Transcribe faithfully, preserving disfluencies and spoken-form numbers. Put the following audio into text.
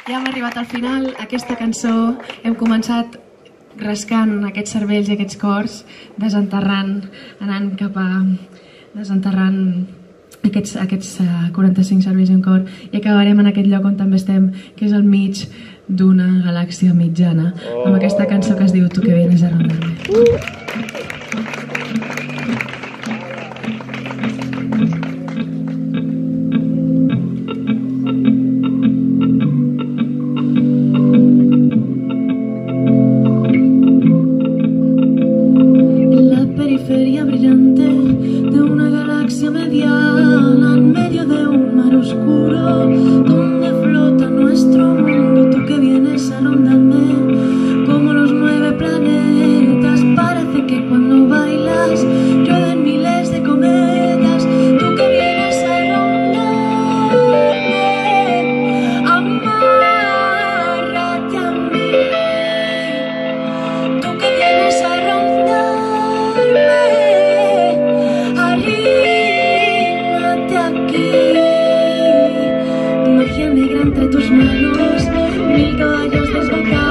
Ja hem arribat al final. Aquesta cançó hem començat rascant aquests cervells i aquests cors, desenterrant, anant cap a... desenterrant aquests, aquests uh, quaranta-cinc cervells i un cor, i acabarem en aquest lloc on també estem, que és al mig d'una galàxia mitjana, amb aquesta cançó que es diu Tu que vienes a rondarme. Periferia brillante de una galaxia mediana en medio de un mar oscuro donde flota nuestro mundo. Tú que vienes a rondarme como los nueve planetas. Parece que cuando bailas llueven miles de cometas. Tú que vienes a rondarme, amárrate a mí. Tú que vienes a rondarme, arrímate aquí. Magia negra entre tus manos, mil caballos desbocados.